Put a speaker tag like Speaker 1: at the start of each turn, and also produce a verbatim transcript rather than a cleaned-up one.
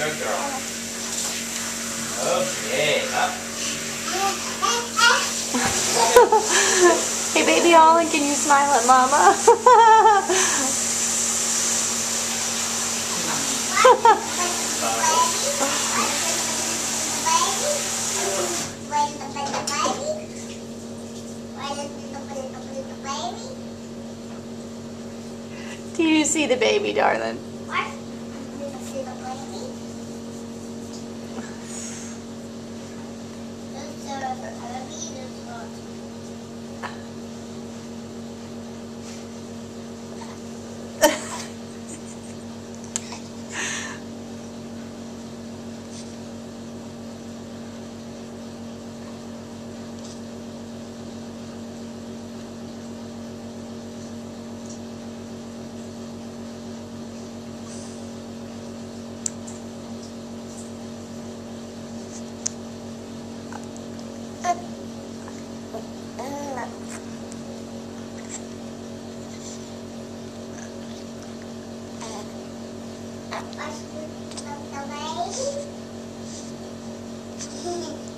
Speaker 1: Good girl. Okay, up.
Speaker 2: Hey, baby Holland, can you smile at Mama? Do you see the baby, darling?
Speaker 3: What? Do you see the baby? This is a baby. This is What's the baby?